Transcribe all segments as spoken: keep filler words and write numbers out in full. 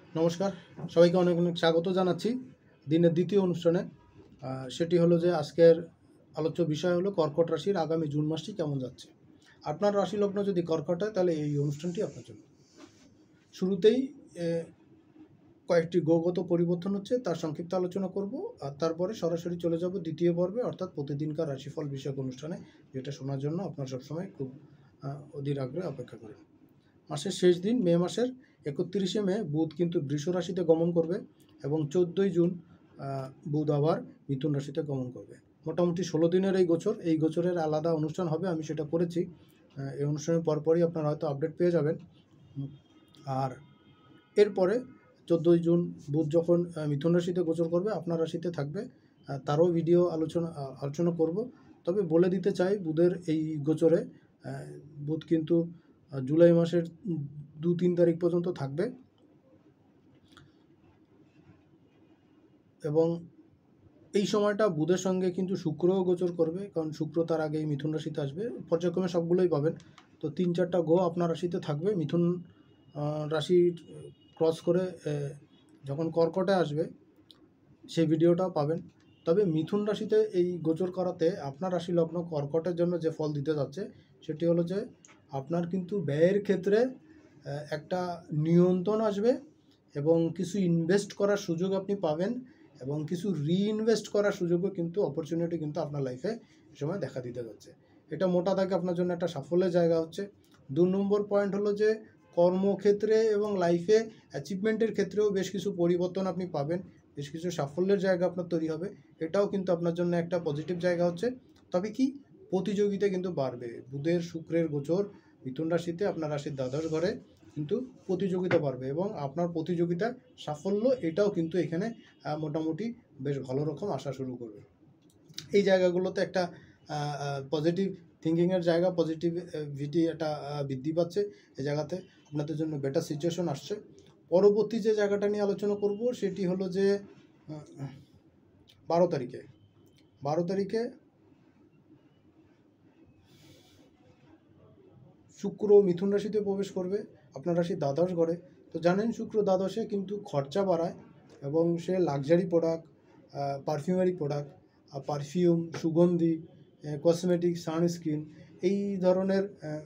নমস্কার, সবাইকে অনেক অনেক স্বাগত জানাচ্ছি দিনের দ্বিতীয় অনুষ্ঠানে। আহ, সেটি হলো যে আজকের আলোচ্য বিষয় হলো কর্কট রাশির আগামী জুন মাসটি কেমন যাচ্ছে। আপনার রাশি লগ্ন যদি কর্কট হয় তাহলে এই অনুষ্ঠানটি আপনার জন্য। শুরুতেই এ, কয়েকটি গ্রহগত পরিবর্তন হচ্ছে, তার সংক্ষিপ্ত আলোচনা করব, আর তারপরে সরাসরি চলে যাব দ্বিতীয় পর্বে, অর্থাৎ প্রতিদিনকার রাশিফল বিষয়ক অনুষ্ঠানে, যেটা শোনার জন্য আপনারা সবসময় খুব আহ, অধীর আগ্রহে অপেক্ষা করেন। মাসের শেষ দিন মে মাসের একত্রিশে মে বুধ কিন্তু বৃষ রাশিতে গমন করবে এবং চোদ্দোই জুন আহ, বুধ আবার মিথুন রাশিতে গমন করবে। মোটামুটি ষোলো দিনের এই গোচর, এই গোচরের আলাদা অনুষ্ঠান হবে, আমি সেটা করেছি। আহ, এই অনুষ্ঠানের পরপরই আপনারা হয়তো আপডেট পেয়ে যাবেন। আর এরপরে চোদ্দোই জুন বুধ যখন আহ, মিথুন রাশিতে গোচর করবে, আপনার রাশিতে থাকবে, আহ, তারও ভিডিও আলোচনা আহ, আলোচনা করব। তবে বলে দিতে চাই, বুধের এই গোচরে আহ, বুধ কিন্তু আহ, জুলাই মাসের দু তিন তারিখ পর্যন্ত থাকবে এবং এই সময়টা বুধের সঙ্গে কিন্তু শুক্রও গোচর করবে, কারণ শুক্র তার আগেই মিথুন রাশিতে আসবে। পর্যায়ক্রমে সবগুলোই পাবেন। তো তিন চারটা গ্রহ আপনার রাশিতে থাকবে। মিথুন আহ, রাশি ক্রস করে আহ, যখন কর্কটে আসবে সেই ভিডিওটাও পাবেন। তবে মিথুন রাশিতে এই গোচর করাতে আপনার রাশি লগ্ন কর্কটের জন্য যে ফল দিতে যাচ্ছে সেটি হলো যে আপনার কিন্তু ব্যয়ের ক্ষেত্রে আহ, একটা নিয়ন্ত্রণ আসবে এবং কিছু ইনভেস্ট করার সুযোগ আপনি পাবেন এবং কিছু রিইনভেস্ট করার সুযোগও কিন্তু অপরচুনিটি কিন্তু আপনার লাইফে এ সময় দেখা দিতে যাচ্ছে। এটা মোটা দাগে আপনার জন্য একটা সাফল্যের জায়গা হচ্ছে। দু নম্বর পয়েন্ট হলো যে কর্মক্ষেত্রে এবং লাইফে অ্যাচিভমেন্টের ক্ষেত্রেও বেশ কিছু পরিবর্তন আপনি পাবেন, বেশ কিছু সাফল্যের জায়গা আপনার তৈরি হবে। এটাও কিন্তু আপনার জন্য একটা পজিটিভ জায়গা হচ্ছে। তবে কি, প্রতিযোগিতা কিন্তু বাড়বে। বুধের শুক্রের গোচর মিথুন রাশিতে আপনার রাশির দ্বাদশ ঘরে কিন্তু প্রতিযোগিতা বাড়বে এবং আপনার প্রতিযোগিতার সাফল্য এটাও কিন্তু এখানে আহ, মোটামুটি বেশ ভালো রকম আসা শুরু করবে। এই জায়গাগুলোতে একটা পজিটিভ থিঙ্কিংয়ের জায়গা, পজিটিভিটি একটা আহ, বৃদ্ধি পাচ্ছে। এই জায়গাতে আপনাদের জন্য বেটার সিচুয়েশন আসছে। পরবর্তী যে জায়গাটা নিয়ে আলোচনা করব সেটি হলো যে আহ, বারো তারিখে বারো তারিখে শুক্র মিথুন রাশিতে প্রবেশ করবে, আপনার রাশি দ্বাদশ ঘরে। তো জানেন, শুক্র দ্বাদশে কিন্তু খরচা বাড়ায় এবং সে luxury product, perfumery product, perfume, সুগন্ধি, কসমেটিক, সানস্ক্রিন, এই ধরনের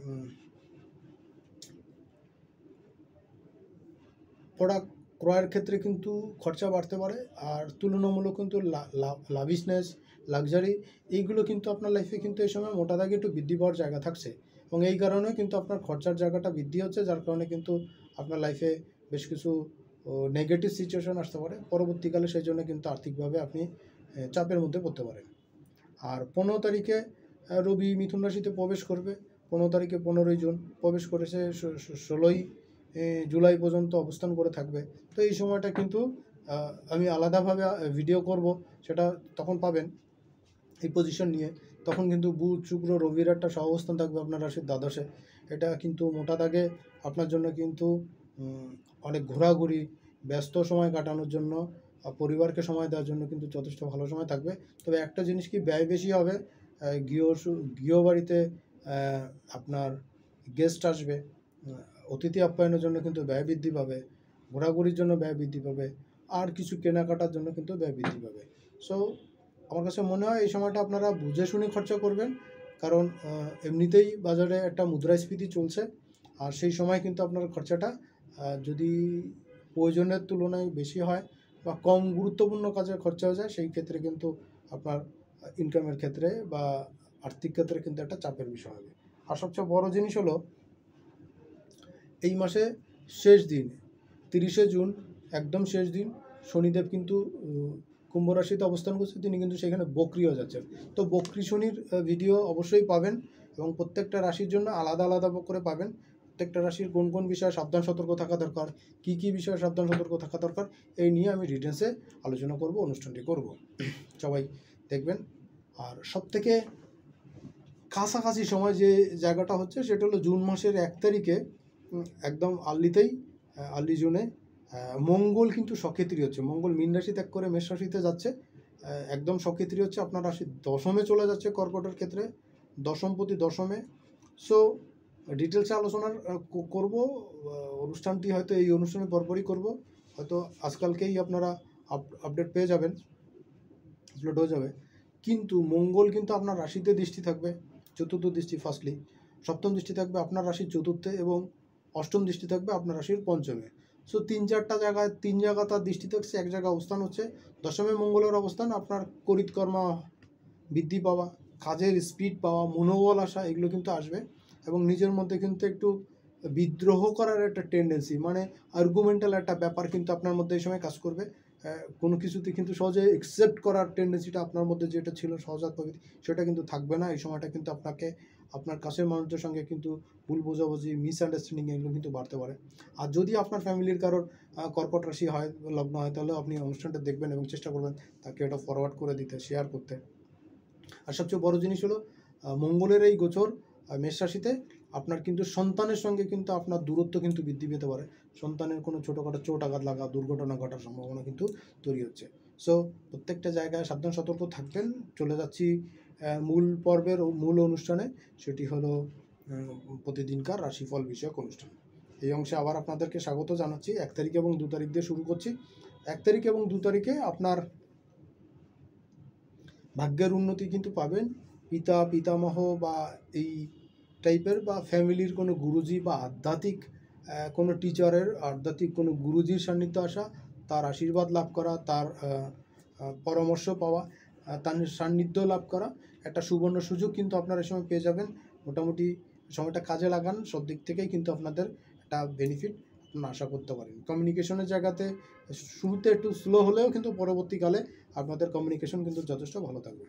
প্রোডাক্ট ক্রয়ের ক্ষেত্রে কিন্তু খরচা বাড়তে পারে। আর তুলনামূলক কিন্তু লাভিশনেস, লাক্সারি, এইগুলো কিন্তু আপনার লাইফে কিন্তু এই সময় মোটা দাগে একটু বৃদ্ধি পাওয়ার জায়গা থাকছে এবং এই কারণে কিন্তু আপনার খরচার জায়গাটা বৃদ্ধি হচ্ছে, যার কারণে কিন্তু আপনার লাইফে বেশ কিছু নেগেটিভ সিচুয়েশন আসতে পারে পরবর্তীকালে। সেই জন্য কিন্তু আর্থিকভাবে আপনি আহ, চাপের মধ্যে পড়তে পারেন। আর পনেরো তারিখে আহ, রবি মিথুন রাশিতে প্রবেশ করবে। পনেরো তারিখে পনেরোই জুন প্রবেশ করেছে, ষোলোই জুলাই পর্যন্ত অবস্থান করে থাকবে। তো এই সময়টা কিন্তু আহ, আমি আলাদাভাবে ভিডিও করব, সেটা তখন পাবেন এই পজিশন নিয়ে। তখন কিন্তু বুধ শুক্র রবির একটা সহাবস্থান থাকবে আপনার রাশির দ্বাদশে। এটা কিন্তু মোটা দাগে আপনার জন্য কিন্তু উম, অনেক ঘোরাঘুরি, ব্যস্ত সময় কাটানোর জন্য, আহ, পরিবারকে সময় দেওয়ার জন্য কিন্তু যথেষ্ট ভালো সময় থাকবে। তবে একটা জিনিস কি, ব্যয় বেশি হবে। আহ, গৃহ গৃহবাড়িতে আহ, আপনার গেস্ট আসবে, আহ, অতিথি আপ্যায়নের জন্য কিন্তু ব্যয় বৃদ্ধি পাবে, ঘোরাঘুরির জন্য ব্যয় বৃদ্ধি পাবে, আর কিছু কেনাকাটার জন্য কিন্তু ব্যয় বৃদ্ধি পাবে। সো আমার কাছে মনে হয় এই সময়টা আপনারা বুঝে শুনে খরচা করবেন, কারণ আহ, এমনিতেই বাজারে একটা মুদ্রাস্ফীতি চলছে। আর সেই সময় কিন্তু আপনার খরচাটা আহ, যদি প্রয়োজনের তুলনায় বেশি হয় বা কম গুরুত্বপূর্ণ কাজে খরচা হয়ে যায়, সেই ক্ষেত্রে কিন্তু আপনার ইনকামের ক্ষেত্রে বা আর্থিক ক্ষেত্রে কিন্তু একটা চাপের বিষয় হবে। আর সবচেয়ে বড় জিনিস হলো, এই মাসে শেষ দিন তিরিশে জুন, একদম শেষ দিন, শনিদেব কিন্তু উম, কুম্ভ রাশিতে অবস্থান করছে, তিনি কিন্তু সেখানে বক্রি হয়ে যাচ্ছেন। তো বক্রি শনির আহ, ভিডিও অবশ্যই পাবেন এবং প্রত্যেকটা রাশির জন্য আলাদা আলাদা করে পাবেন। প্রত্যেকটা রাশির কোন কোন বিষয়ে সাবধান সতর্ক থাকা দরকার, কী কী বিষয়ে সাবধান সতর্ক থাকা দরকার, এই নিয়ে আমি ডিটেলসে আলোচনা করব, অনুষ্ঠানটি করব। সবাই দেখবেন। আর সবথেকে কাছাকাছি সময় যে জায়গাটা হচ্ছে সেটা হলো জুন মাসের এক তারিখে, উম, একদম আর্লিতেই, আর্লি জুনে আহ, মঙ্গল কিন্তু সক্ষেত্রী হচ্ছে। মঙ্গল মীন রাশি ত্যাগ করে মেষ রাশিতে যাচ্ছে, আহ, একদম সক্ষেত্রী হচ্ছে, আপনার রাশির দশমে চলে যাচ্ছে কর্কটের ক্ষেত্রে, দশমপতি দশমে। সো ডিটেলসে আলোচনা করব, অনুষ্ঠানটি হয়তো এই অনুষ্ঠানের পরপরই করব। হয়তো আজকালকেই আপনারা আপ আপডেট পেয়ে যাবেন, আপলোড হয়ে যাবে। কিন্তু মঙ্গল কিন্তু আপনার রাশিতে দৃষ্টি থাকবে, চতুর্থ দৃষ্টি ফার্স্টলি, সপ্তম দৃষ্টি থাকবে আপনার রাশির চতুর্থে, এবং অষ্টম দৃষ্টি থাকবে আপনার রাশির পঞ্চমে। সো তিন চারটা জায়গায়, তিন জায়গা তার দৃষ্টি থাকছে, এক জায়গায় অবস্থান হচ্ছে। দশমে মঙ্গলের অবস্থান আপনার করিতকর্মা বৃদ্ধি পাওয়া, কাজের স্পিড পাওয়া, মনোবল আসা, এগুলো কিন্তু আসবে। এবং নিজের মধ্যে কিন্তু একটু বিদ্রোহ করার একটা টেন্ডেন্সি, মানে আর্গুমেন্টাল একটা ব্যাপার কিন্তু আপনার মধ্যে এই সময় কাজ করবে। কোনো কিছুতে কিন্তু সহজে একসেপ্ট করার টেন্ডেন্সিটা আপনার মধ্যে যেটা ছিল সহজাত প্রকৃতি, সেটা কিন্তু থাকবে না। এই সময়টা কিন্তু আপনাকে আপনার কাছের মানুষদের সঙ্গে কিন্তু ভুল বোঝাবুঝি, মিসআন্ডারস্ট্যান্ডিং এগুলো কিন্তু বাড়তে পারে। আর যদি আপনার ফ্যামিলির কারোর কর্কট রাশি হয়, লগ্ন হয়, তাহলে আপনি অনুষ্ঠানটা দেখবেন এবং চেষ্টা করবেন তাকে এটা ফরওয়ার্ড করে দিতে, শেয়ার করতে। আর সবচেয়ে বড় জিনিস হলো মঙ্গলের এই গোচর মেষ রাশিতে আপনার কিন্তু সন্তানের সঙ্গে কিন্তু আপনার দূরত্ব কিন্তু বৃদ্ধি পেতে পারে। সন্তানের কোনো ছোটোখাটো চোট আঘাত লাগা, দুর্ঘটনা ঘটার সম্ভাবনা কিন্তু তৈরি হচ্ছে। সো প্রত্যেকটা জায়গায় সাবধান সতর্ক থাকবেন। চলে যাচ্ছি মূল পর্বের মূল অনুষ্ঠানে, সেটি হলো প্রতিদিনকার রাশিফল বিষয়ক অনুষ্ঠান। এই অংশে আবার আপনাদেরকে স্বাগত জানাচ্ছি। এক তারিখ এবং দু তারিখ দিয়ে শুরু করছি। এক তারিখ এবং দু তারিখে আপনার ভাগ্যের উন্নতি কিন্তু পাবেন। পিতা পিতামহ বা এই টাইপের বা ফ্যামিলির কোনো গুরুজি বা আধ্যাত্মিক কোনো টিচারের, আধ্যাত্মিক কোনো গুরুজির সান্নিধ্য আসা, তার আশীর্বাদ লাভ করা, তার পরামর্শ পাওয়া, তার সান্নিধ্য লাভ করা, একটা সুবর্ণ সুযোগ কিন্তু আপনারা এই সময় পেয়ে যাবেন। মোটামুটি সময়টা কাজে লাগান, সব দিক থেকেই কিন্তু আপনাদের একটা বেনিফিট আপনারা আশা করতে পারেন। কমিউনিকেশনের জায়গাতে শুরুতে একটু স্লো হলেও কিন্তু পরবর্তীকালে আপনাদের কমিউনিকেশন কিন্তু যথেষ্ট ভালো থাকবে।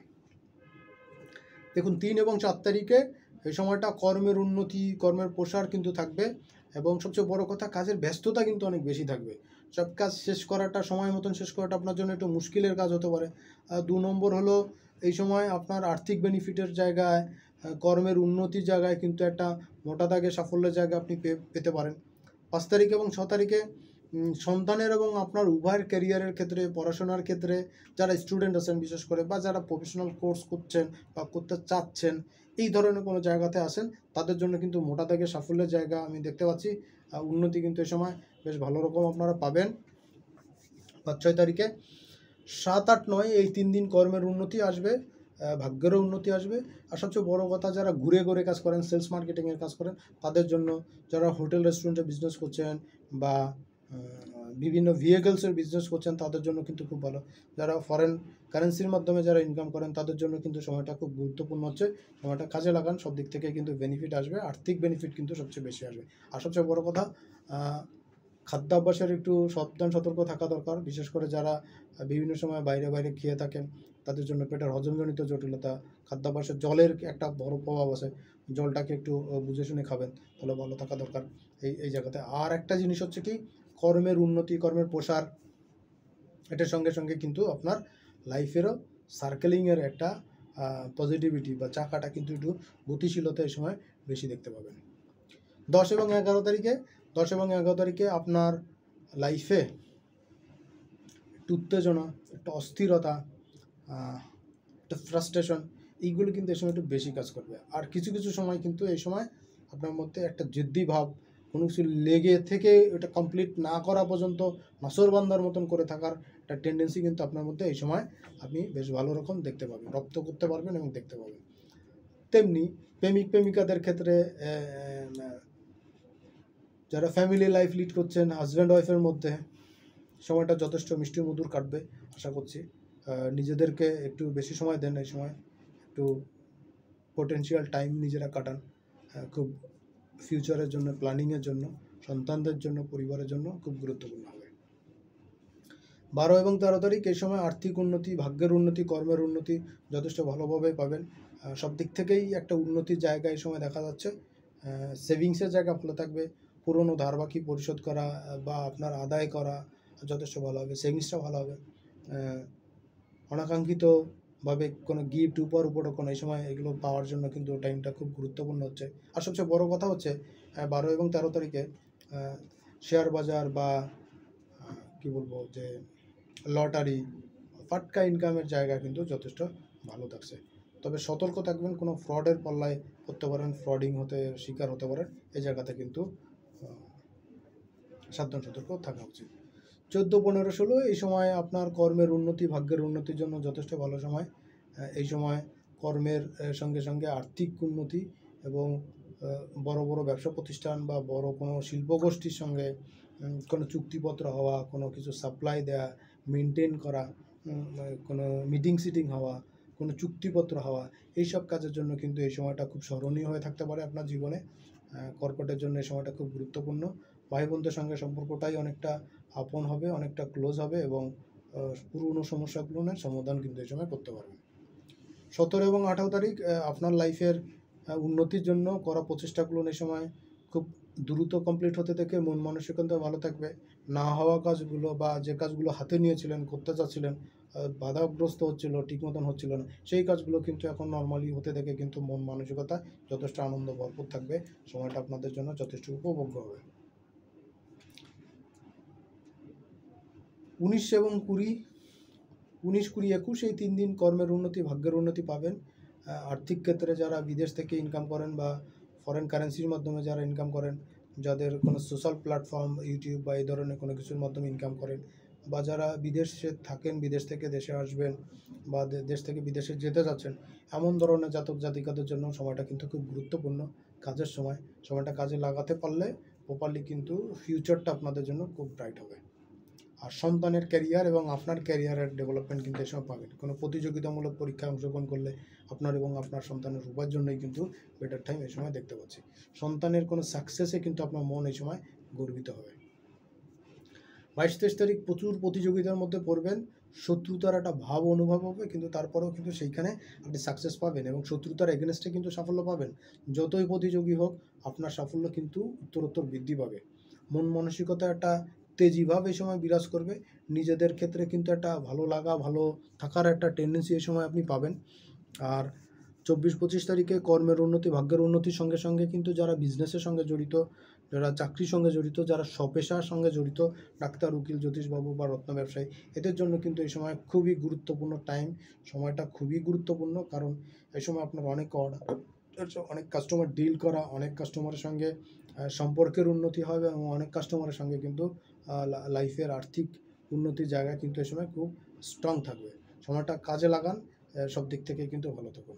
দেখুন, তিন এবং চার তারিখে এই সময়টা কর্মের উন্নতি, কর্মের প্রসার কিন্তু থাকবে। এবং সবচেয়ে বড় কথা, কাজের ব্যস্ততা কিন্তু অনেক বেশি থাকবে। সব কাজ শেষ করাটা, সময় মতন শেষ করাটা আপনার জন্য একটু মুশকিলের কাজ হতে পারে। দু নম্বর হলো, এই সময় আপনার আর্থিক বেনিফিটের জায়গায়, কর্মের উন্নতির জায়গায় কিন্তু একটা মোটা দাগে সাফল্যের জায়গা আপনি পেতে পারেন। পাঁচ তারিখ এবং ছ তারিখে সন্তানের এবং আপনার উভয়ের ক্যারিয়ারের ক্ষেত্রে, পড়াশোনার ক্ষেত্রে, যারা স্টুডেন্ট আছেন বিশেষ করে, বা যারা প্রফেশনাল কোর্স করছেন বা করতে চাচ্ছেন, এই ধরনের কোনো জায়গাতে আসেন, তাদের জন্য কিন্তু মোটা দাগে সাফল্যের জায়গা আমি দেখতে পাচ্ছি। উন্নতি কিন্তু এই সময় বেশ ভালো রকম আপনারা পাবেন। পাঁচ ছয় তারিখে, সাত আট নয় এই তিন দিন কর্মের উন্নতি আসবে, ভাগ্যেরও উন্নতি আসবে। আর সবচেয়ে বড় কথা, যারা ঘুরে ঘুরে কাজ করেন, সেলস মার্কেটিংয়ের কাজ করেন, তাদের জন্য, যারা হোটেল রেস্টুরেন্টে বিজনেস করছেন বা বিভিন্ন ভেহিকলসের বিজনেস করছেন, তাদের জন্য কিন্তু খুব ভালো। যারা ফরেন কারেন্সির মাধ্যমে যারা ইনকাম করেন, তাদের জন্য কিন্তু সময়টা খুব গুরুত্বপূর্ণ হচ্ছে। সময়টা কাজে লাগান, সব দিক থেকে কিন্তু বেনিফিট আসবে, আর্থিক বেনিফিট কিন্তু সবচেয়ে বেশি আসবে। আর সবচেয়ে বড় কথা, খাদ্যাভ্যাসের একটু সাবধান সতর্ক থাকা দরকার। বিশেষ করে যারা বিভিন্ন সময় বাইরে বাইরে খেয়ে থাকেন, তাদের জন্য পেটের হজমজনিত জটিলতা, খাদ্যাভ্যাসের জলের একটা বড় প্রভাব আছে, জলটাকে একটু বুঝে শুনে খাবেন, তাহলে ভালো থাকা দরকার এই এই জায়গাতে। আর একটা জিনিস হচ্ছে কি, কর্মের উন্নতি, কর্মের প্রসার, এটার সঙ্গে সঙ্গে কিন্তু আপনার লাইফেরও সার্কেলিংয়ের একটা পজিটিভিটি বা চাকাটা কিন্তু একটু গতিশীলতা এই সময় বেশি দেখতে পাবেন। দশ এবং এগারো তারিখে দশ এবং এগারো তারিখে আপনার লাইফে একটু উত্তেজনা, একটা অস্থিরতা, একটা ফ্রাস্ট্রেশন, এইগুলো কিন্তু এই সময় একটু বেশি কাজ করবে। আর কিছু কিছু সময় কিন্তু এই সময় আপনার মধ্যে একটা জেদ্দি ভাব, কোনো কিছু লেগে থেকে এটা কমপ্লিট না করা পর্যন্ত নাসরবান্দার মতন করে থাকার একটা টেন্ডেন্সি কিন্তু আপনার মধ্যে এই সময় আপনি বেশ ভালো রকম দেখতে পাবেন, রপ্ত করতে পারবেন এবং দেখতে পাবেন। তেমনি প্রেমিক প্রেমিকাদের ক্ষেত্রে, যারা ফ্যামিলি লাইফ লিড করছেন, হাজব্যান্ড ওয়াইফের মধ্যে সময়টা যথেষ্ট মিষ্টি মধুর কাটবে আশা করছি। নিজেদেরকে একটু বেশি সময় দেন, এই সময় একটু পোটেনশিয়াল টাইম নিজেরা কাটান, খুব ফিউচারের জন্য, প্ল্যানিংয়ের জন্য, সন্তানদের জন্য, পরিবারের জন্য খুব গুরুত্বপূর্ণ হবে। বারো এবং তেরো তারিখ এই সময় আর্থিক উন্নতি, ভাগ্যের উন্নতি, কর্মের উন্নতি যথেষ্ট ভালোভাবে পাবেন। সব দিক থেকেই একটা উন্নতির জায়গা এই সময় দেখা যাচ্ছে। সেভিংসের জায়গা ভালো থাকবে, পুরনো ধার বাকি পরিশোধ করা বা আপনার আদায় করা যথেষ্ট ভালো হবে, সেভিংসটা ভালো হবে। অনাকাঙ্ক্ষিতভাবে কোনো গিফট, উপহার, উপঢৌকন এই সময় এগুলো পাওয়ার জন্য কিন্তু টাইমটা খুব গুরুত্বপূর্ণ হচ্ছে। আর সবচেয়ে বড় কথা হচ্ছে, বারো এবং তেরো তারিখে শেয়ার বাজার বা কি বলবো যে লটারি, ফাটকা ইনকামের জায়গা কিন্তু যথেষ্ট ভালো থাকছে। তবে সতর্ক থাকবেন, কোনো ফ্রডের পাল্লায় করতে পারেন, ফ্রডিং হতে শিকার হতে পারেন, এই জায়গাতে কিন্তু সাবধান সতর্ক থাকা উচিত। চোদ্দো পনেরো ষোলো এই সময় আপনার কর্মের উন্নতি, ভাগ্যের উন্নতির জন্য যথেষ্ট ভালো সময়। এই সময় কর্মের সঙ্গে সঙ্গে আর্থিক উন্নতি এবং বড় বড় ব্যবসা প্রতিষ্ঠান বা বড় কোনো শিল্পগোষ্ঠীর সঙ্গে কোনো চুক্তিপত্র হওয়া, কোনো কিছু সাপ্লাই দেওয়া, মেনটেন করা, কোনো মিটিং সিটিং হওয়া, কোনো চুক্তিপত্র হওয়া, এইসব কাজের জন্য কিন্তু এই সময়টা খুব স্মরণীয় হয়ে থাকতে পারে আপনার জীবনে। কর্কটের জন্য এই সময়টা খুব গুরুত্বপূর্ণ। ভাই বোনদের সঙ্গে সম্পর্কটাই অনেকটা আপন হবে, অনেকটা ক্লোজ হবে এবং পুরনো সমস্যাগুলোর সমাধান কিন্তু এই সময় করতে পারবেন। সতেরো এবং আঠারো তারিখ আপনার লাইফের উন্নতির জন্য করা প্রচেষ্টাগুলো এই সময় খুব দ্রুত কমপ্লিট হতে থেকে মন মানসিকতা ভালো থাকবে। না হওয়া কাজগুলো বা যে কাজগুলো হাতে নিয়েছিলেন, করতে চাচ্ছিলেন, বাধাগ্রস্ত হচ্ছিল, ঠিক মতন হচ্ছিল না, সেই কাজগুলো কিন্তু এখন নর্মালি হতে থেকে কিন্তু মন মানসিকতা যথেষ্ট আনন্দ ভরপুর থাকবে। সময়টা আপনাদের জন্য যথেষ্ট উপভোগ্য হবে। উনিশ এবং কুড়ি উনিশ কুড়ি একুশ এই তিন দিন কর্মের উন্নতি, ভাগ্যের উন্নতি পাবেন। আর্থিক ক্ষেত্রে যারা বিদেশ থেকে ইনকাম করেন বা ফরেন কারেন্সির মাধ্যমে যারা ইনকাম করেন, যাদের কোনো সোশ্যাল প্ল্যাটফর্ম ইউটিউব বা এই ধরনের কোনো কিছুর মাধ্যমে ইনকাম করেন, বা যারা বিদেশে থাকেন, বিদেশ থেকে দেশে আসবেন বা দেশ থেকে বিদেশে যেতে যাচ্ছেন, এমন ধরনের জাতক জাতিকাদের জন্য সময়টা কিন্তু খুব গুরুত্বপূর্ণ কাজের সময়। সময়টা কাজে লাগাতে পারলে প্রপারলি কিন্তু ফিউচারটা আপনাদের জন্য খুব ব্রাইট হবে। আর সন্তানের ক্যারিয়ার এবং আপনার ক্যারিয়ারের ডেভেলপমেন্ট কিন্তু এসব পাবেন। কোনো প্রতিযোগিতামূলক পরীক্ষায় অংশগ্রহণ করলে আপনার এবং আপনার সন্তানের উভয়ের জন্যই কিন্তু বেটার টাইম এই সময় দেখতে পাচ্ছি। সন্তানের কোনো সাকসেসে কিন্তু আপনার মন এই সময় গর্বিত হবে। বাইশ তেইশ তারিখ প্রচুর প্রতিযোগিতার মধ্যে পড়বেন, শত্রুতার একটা ভাব অনুভব হবে, কিন্তু তারপরেও কিন্তু সেইখানে আপনি সাকসেস পাবেন এবং শত্রুতার এগেনস্টে কিন্তু সাফল্য পাবেন। যতই প্রতিযোগী হোক আপনার সাফল্য কিন্তু উত্তরোত্তর বৃদ্ধি পাবে। মন মানসিকতা একটা তেজিভাব এই সময় বিরাজ করবে। নিজেদের ক্ষেত্রে কিন্তু একটা ভালো লাগা, ভালো থাকার একটা টেন্ডেন্সি এই সময় আপনি পাবেন। আর চব্বিশ পঁচিশ তারিখে কর্মের উন্নতি, ভাগ্যের উন্নতির সঙ্গে সঙ্গে কিন্তু যারা বিজনেসের সঙ্গে জড়িত, যারা চাকরির সঙ্গে জড়িত, যারা স্বপেশার সঙ্গে জড়িত, ডাক্তার, উকিল, জ্যোতিষবাবু বা রত্ন ব্যবসায়ী, এদের জন্য কিন্তু এই সময় খুবই গুরুত্বপূর্ণ টাইম। সময়টা খুবই গুরুত্বপূর্ণ, কারণ এই সময় আপনার অনেক অর্ডার, অনেক কাস্টমার ডিল করা, অনেক কাস্টমারের সঙ্গে সম্পর্কের উন্নতি হবে এবং অনেক কাস্টমারের সঙ্গে কিন্তু লাইফের আর্থিক উন্নতির জায়গা কিন্তু এই সময় খুব স্ট্রং থাকবে। সময়টা কাজে লাগান, সব দিক থেকে কিন্তু ভালো থাকুন।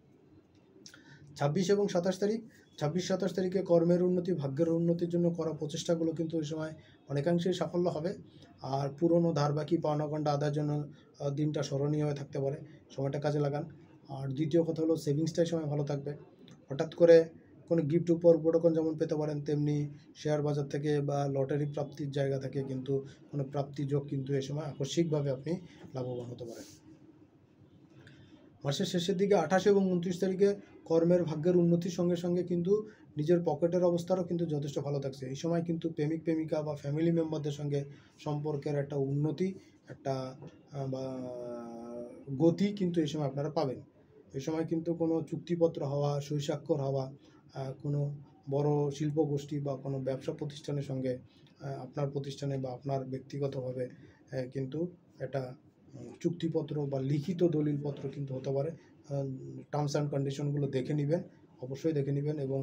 ছাব্বিশ এবং সাতাশ তারিখ ছাব্বিশ সাতাশ তারিখে কর্মের উন্নতি, ভাগ্যের উন্নতির জন্য করা প্রচেষ্টাগুলো কিন্তু ওই সময় অনেকাংশেই সাফল্য হবে। আর পুরনো ধার বাকি পাওনাগণ্ডা আদায়ের জন্য দিনটা স্মরণীয় হয়ে থাকতে পারে। সময়টা কাজে লাগান। আর দ্বিতীয় কথা হলো সেভিংসটাই সময় ভালো থাকবে। হঠাৎ করে কোনো গিফট উপহার উপঢৌকন যেমন পেতে পারেন, তেমনি শেয়ার বাজার থেকে বা লটারি প্রাপ্তির জায়গা থেকে কিন্তু কোনো প্রাপ্তি যোগ কিন্তু এই সময় আকস্মিকভাবে আপনি লাভবান হতে পারেন। মাসের শেষের দিকে আঠাশ এবং উনত্রিশ তারিখে কর্মের, ভাগ্যের উন্নতির সঙ্গে সঙ্গে কিন্তু নিজের পকেটের অবস্থারও কিন্তু যথেষ্ট ভালো থাকছে। এই সময় কিন্তু প্রেমিক প্রেমিকা বা ফ্যামিলি মেম্বারদের সঙ্গে সম্পর্কের একটা উন্নতি, একটা বা গতি কিন্তু এই সময় আপনারা পাবেন। এই সময় কিন্তু কোনো চুক্তিপত্র হওয়া, সই স্বাক্ষর হওয়া, কোনো বড় শিল্পগোষ্ঠী বা কোনো ব্যবসা প্রতিষ্ঠানের সঙ্গে আপনার প্রতিষ্ঠানে বা আপনার ব্যক্তিগতভাবে কিন্তু একটা চুক্তিপত্র বা লিখিত দলিলপত্র কিন্তু হতে পারে। টার্মস অ্যান্ড কন্ডিশনগুলো দেখে নেবেন, অবশ্যই দেখে নেবেন, এবং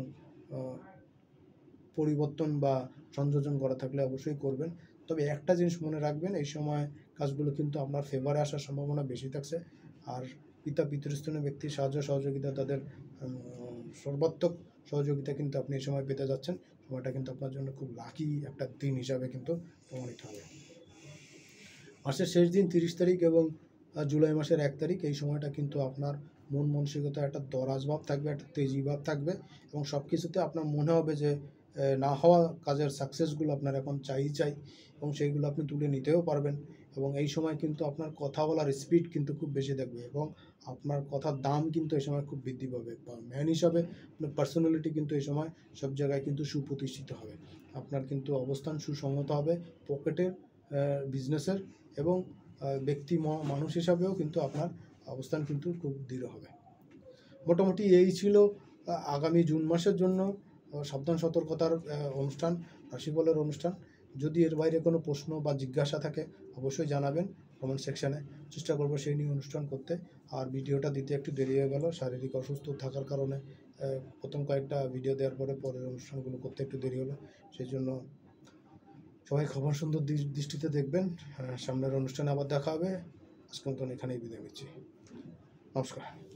পরিবর্তন বা সংযোজন করা থাকলে অবশ্যই করবেন। তবে একটা জিনিস মনে রাখবেন, এই সময় কাজগুলো কিন্তু আপনার ফেভারে আসার সম্ভাবনা বেশি থাকছে। আর পিতা পিতৃস্থানীয় ব্যক্তির সাহায্য সহযোগিতা, তাদের সর্বাত্মক সহযোগিতা কিন্তু আপনি এই সময় পেতে যাচ্ছেন। সময়টা কিন্তু আপনার জন্য খুব লাকি একটা দিন হিসাবে কিন্তু প্রমাণিত হবে। মাসের শেষ দিন তিরিশ তারিখ এবং জুলাই মাসের এক তারিখ এই সময়টা কিন্তু আপনার মন মানসিকতা একটা দরাজ ভাব থাকবে, একটা তেজি ভাব থাকবে এবং সব কিছুতে আপনার মনে হবে যে না হওয়া কাজের সাকসেসগুলো আপনার এখন চাই চাই এবং সেইগুলো আপনি তুলে নিতেও পারবেন। এবং এই সময় কিন্তু আপনার কথা বলার স্পিড কিন্তু খুব বেশি থাকবে এবং আপনার কথার দাম কিন্তু এই সময় খুব বৃদ্ধি পাবে। বা ম্যান হিসাবে আপনার পার্সোনালিটি কিন্তু এই সময় সব জায়গায় কিন্তু সুপ্রতিষ্ঠিত হবে। আপনার কিন্তু অবস্থান সুসংহত হবে পকেটের, বিজনেসের এবং ব্যক্তি মানুষ হিসাবেও কিন্তু আপনার অবস্থান কিন্তু খুব দৃঢ় হবে। মোটামুটি এই ছিল আগামী জুন মাসের জন্য সাবধান সতর্কতার অনুষ্ঠান, রাশিফলের অনুষ্ঠান। যদি এর বাইরে কোনো প্রশ্ন বা জিজ্ঞাসা থাকে অবশ্যই জানাবেন কমেন্ট সেকশানে, চেষ্টা করবো সেই নিয়ে অনুষ্ঠান করতে। আর ভিডিওটা দিতে একটু দেরি হয়ে গেল, শারীরিক অসুস্থ থাকার কারণে প্রথম কয়েকটা ভিডিও দেওয়ার পরে পরের অনুষ্ঠানগুলো করতে একটু দেরি হলো, সেই জন্য সবাই খবর সুন্দর দৃ- দৃষ্টিতে দেখবেন। আহ, সামনের অনুষ্ঠানে আবার দেখা হবে। আজকের মতন এখানেই বিদায় নিচ্ছি। নমস্কার।